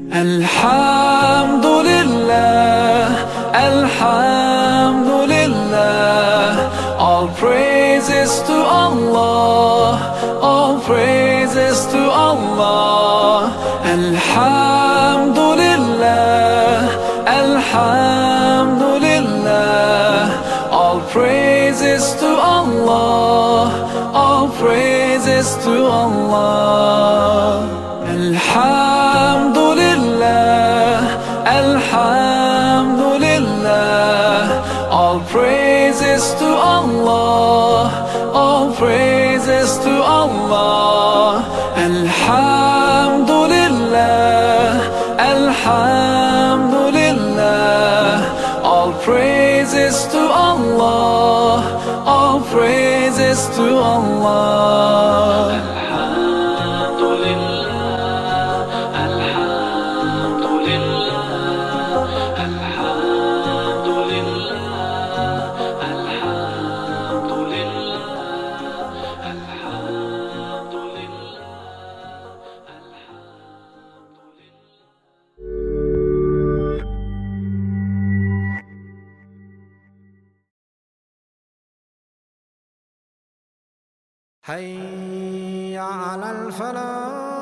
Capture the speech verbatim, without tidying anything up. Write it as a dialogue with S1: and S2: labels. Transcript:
S1: الحمد لله, الحمد لله. All praises to Allah, all praises to Allah. الحمد لله, الحمد لله. All praises to Allah, all praises to Allah. الحمد لله, الحمد لله. All praises to Allah, all praises to Allah. الحمد لله, الحمد لله. All praises to Allah, all praises to Allah.
S2: حي على الفلاح.